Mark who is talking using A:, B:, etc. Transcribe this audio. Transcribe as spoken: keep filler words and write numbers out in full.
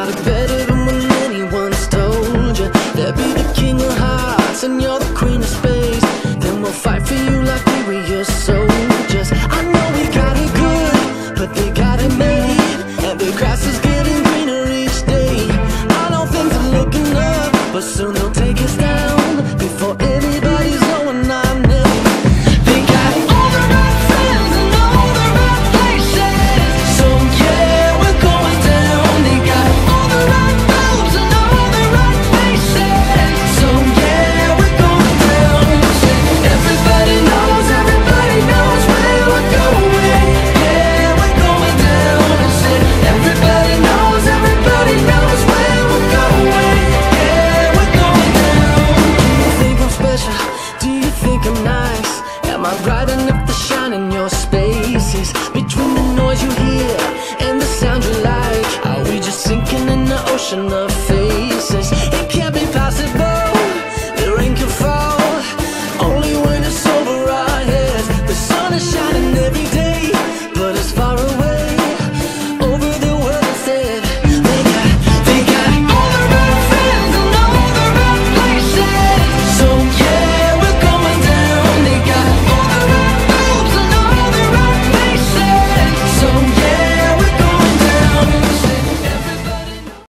A: got it better than when anyone's told you. They'll be the king of hearts and you're the queen of space. Then we'll fight for you like we were your soldiers. I know we got it good, but they got it made, and the grass is getting greener each day. I know things are looking up, but soon they'll take us down before anybody's knowing our name. They got all the right friends and all the right places, so yeah, we're going down. They got all the right roads and all the right faces, so yeah, we're going down. Everybody knows, everybody knows where we're going. Yeah, we're going down. Everybody knows, everybody knows where we're going. Yeah, we're going down. Do you think I'm special? Do you think I'm nice? Am I bright enough to shine in your spaces? Between the noise you hear and the sound you like, are we just sinking in the ocean of fear?